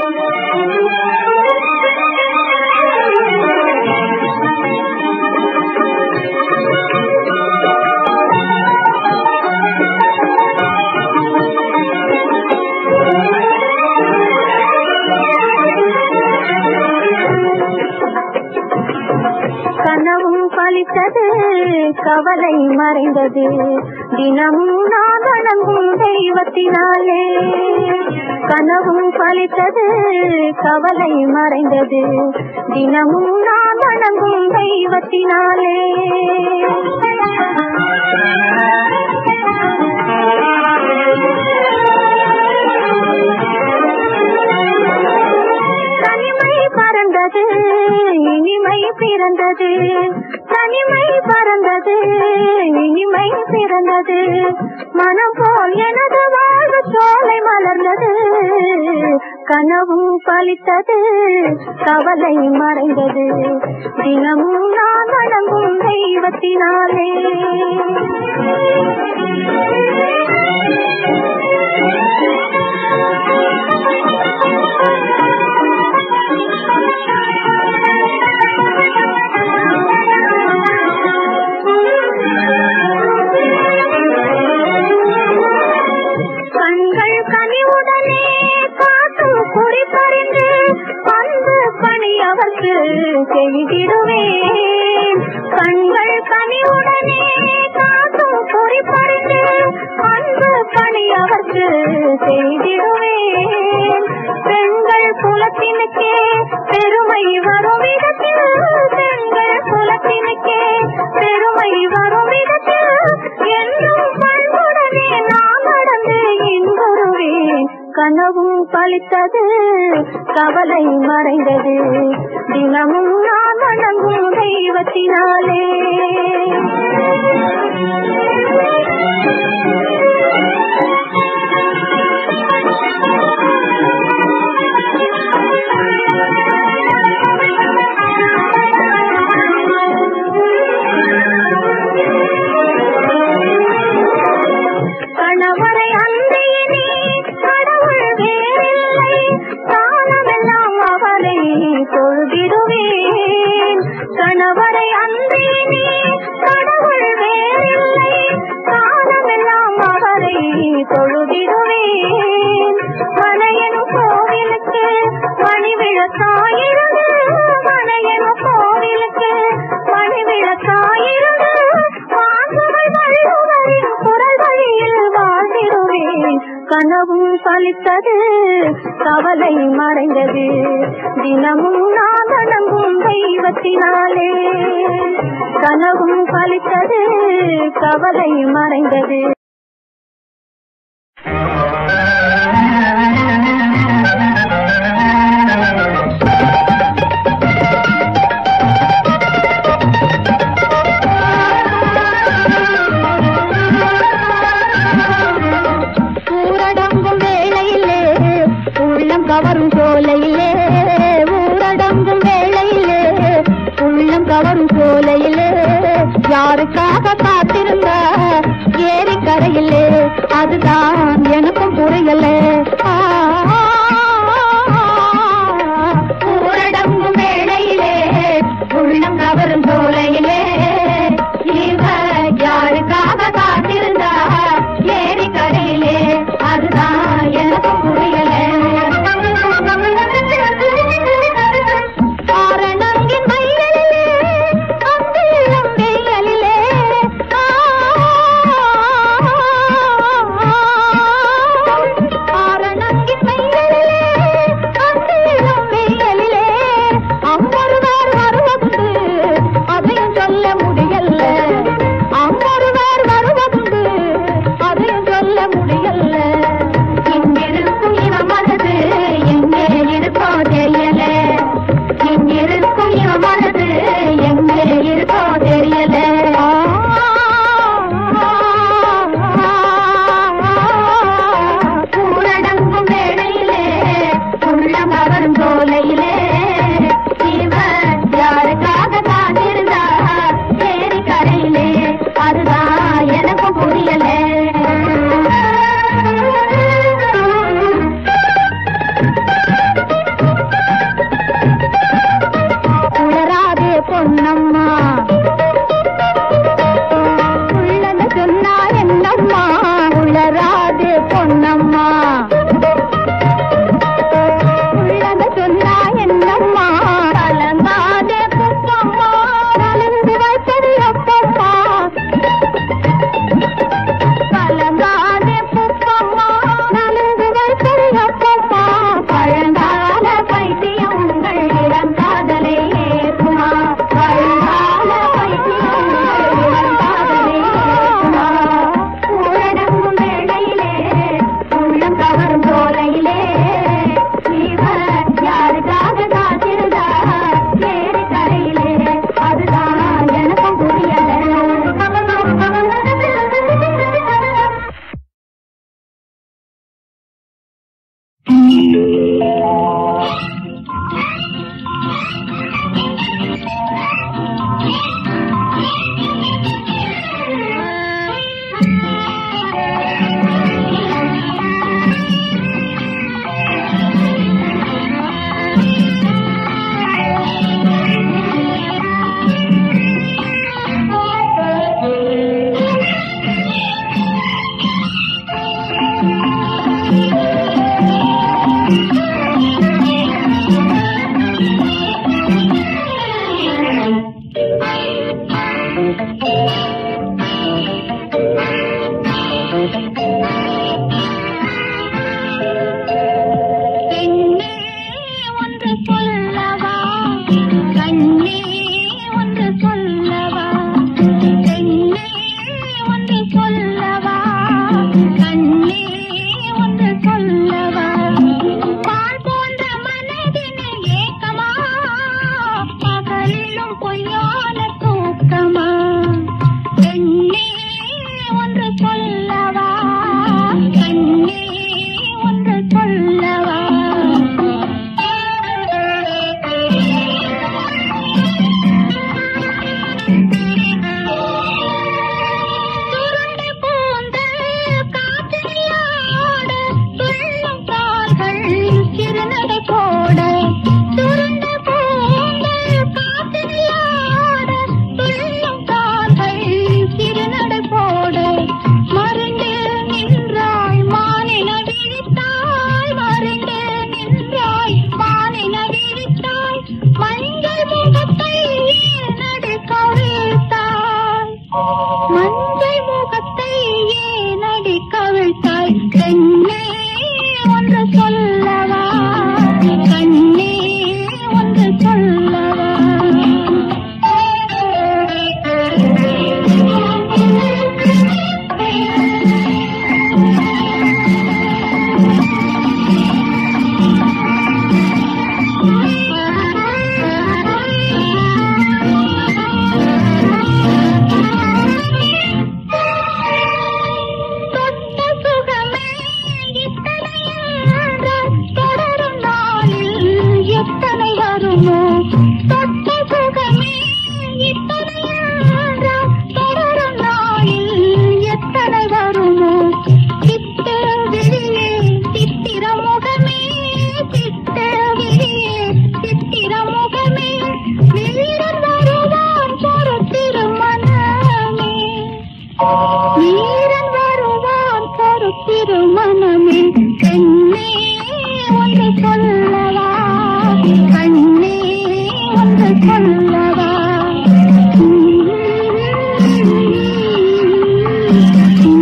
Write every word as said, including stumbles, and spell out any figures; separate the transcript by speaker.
Speaker 1: கவலை மறைந்தது தினமும் நான் வணங்கும் தெய்வத்தினாலே. கனவும் பலித்தது கவலை மறைந்தது தினமும் நான் வணங்கும் தெய்வத்தினாலே. தனிமை பறந்தது இனிமை பிறந்தது, தனிமை பறந்தது இனிமை பிறந்தது, மனம் போல் எனது வாழ்வு சோலை மலர்ந்தது. கனவும் பலித்தது கவலை மறைந்தது தினமும் நான் வணங்கும் தெய்வத்தினாலே. செய்திடுவேன் கண்கள் கனிவுடனே காத்தும் குறிப்பறிந்து அன்பு பணி அவர்க்கு செய்திடுவேன். பெண்கள் குலத்தினுக்கே பெருமை வரும் விதத்தில், பெண்கள் குலத்தினுக்கே பெருமை வரும் விதத்தில் என்றும் பண்புடனே நான் நடந்து இன்புறுவேன். கனவும் பலித்தது கவலை மறைந்தது தினமும் நான் வணங்கும் தெய்வத்தினாலே. கணவரை அன்றியினே கடவுள் வேறில்லை, காலமெல்லாம் அவரை தொழுதிடுவேன். கணவரை அன்றியினே கடவுள் வேறில்லை, காலமெல்லாம் அவரை தொழுதிடுவேன். மனையனும் கோவிலுக்கு மணிவிளக்காயிருந்து, மனையனும் கோவிலுக்கு மணிவிளக்காயிருந்து வாசல் வள்ளுவரின் குரல் வழியில் வாழ்ந்திடுவேன். கனவும் பலித்தது கவலை மறைந்தது தினமும் நான் வணங்கும் தெய்வத்தினாலே. கனவும் பலித்தது கவலை மறைந்தது. கவரும் சோலையிலே ஊரடங்கும் வேளையிலே உள்ளம் கவரும் சோலையிலே யாருக்காக காத்திருந்த ஏரி கரையிலே அதுதான் எனக்கும் புரியல. ஊரடங்கும் வேளையிலே உள்ளம் கவரும் சோலையிலே இவ யாருக்காக காத்திருந்த ஏரி கரையிலே அதுதான் எனக்கும் புரியல. ஆரண வருமோ தொட்ட சுகமே இத்தனையாம் தொடரும் நாளில் எத்தனை வருமோ சித்த விழியே சித்திர முகமே சித்த விழியே சித்திர முகமே வீரன் வருவான் பொறுத்திருமனமே வீரன் வருவான் பொறுத்திருமனமே பெண்ணே ஒன்று சொல்லவா கண்ணே ஒன்று சொல்லவா